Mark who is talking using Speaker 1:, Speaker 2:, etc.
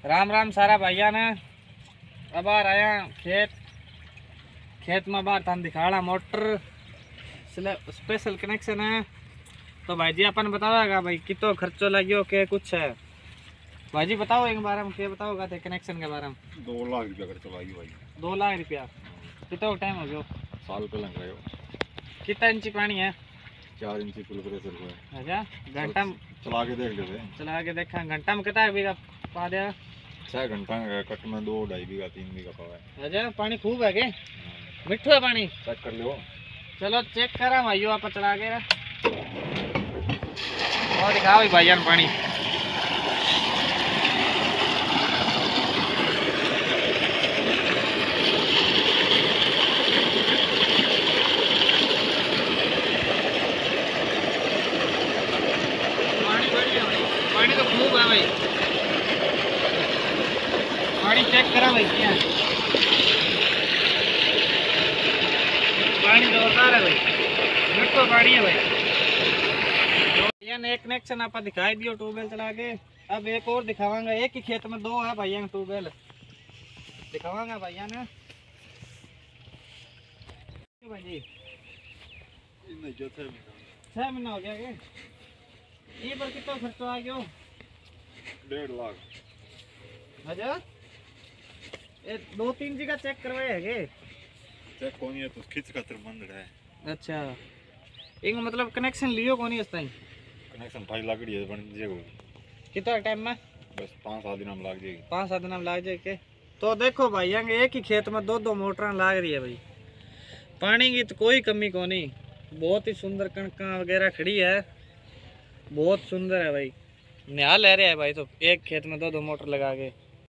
Speaker 1: राम राम सारा भाइया ने। अब आ आया खेत में बार थान दिखाड़ा मोटर स्पेशल कनेक्शन है। तो भाई जी अपन बताओगा भाई कितो खर्चो लगियो के कुछ है। भाई जी बताओ एक बारे में क्या बताओगा थे कनेक्शन के बारे में।
Speaker 2: 2 लाख रुपया खर्चो लागी भाई।
Speaker 1: 2 लाख रुपया कितना टाइम हो गया?
Speaker 2: साल पहले गयो।
Speaker 1: कितना इंची पानी है?
Speaker 2: 4 इंची फुल प्रेशर को है।
Speaker 1: अच्छा घंटा
Speaker 2: चला के देख लेते।
Speaker 1: चला के देखा घंटा में कितना बीघा पा दिया?
Speaker 2: 6 घंटा कट में 2-2.5 बीघा 3 बीघा पावा है।
Speaker 1: अच्छा पानी खूब है के मिठू है पानी?
Speaker 2: चेक कर लो।
Speaker 1: चलो चेक करा भाइयों आप चला के और दिखाओ भाइया पानी। पानी तो खूब है भाई। पानी चेक करा भाई क्या पानी जोरदार है भाई। मिठो पानी है भाई। एक कनेक्शन आप दिखाई दियो ट्यूबवेल चला के। अब एक और दिखावांगा। एक ही खेत में 2 है भैया ट्यूबवेल दिखावांगा भैया ने। भाई जी 6 महीना हो गया के ये पर कितना खर्चा आ गया?
Speaker 2: 1.5 लाख।
Speaker 1: अच्छा ये 2-3 जगह चेक करवाए है
Speaker 2: चेक कोनी है तो खींच का बंद है।
Speaker 1: अच्छा एक मतलब कनेक्शन लियो कोनी इस टाइम?
Speaker 2: कनेक्शन फाइल लागड़ी है बन जेगो।
Speaker 1: कितना टाइम में?
Speaker 2: बस 5-7 दिन में लाग जाएगी।
Speaker 1: 5-7 दिन में लाग जाए के। तो देखो भाई एक ही खेत में 2-2 मोटर लाग रही है भाई। पानी की तो कोई कमी को नहीं। बहुत ही सुंदर कणका वगैरह खड़ी है। बहुत सुंदर है भाई। निहाल ले रहा है भाई। तो एक खेत में 2-2 मोटर लगा के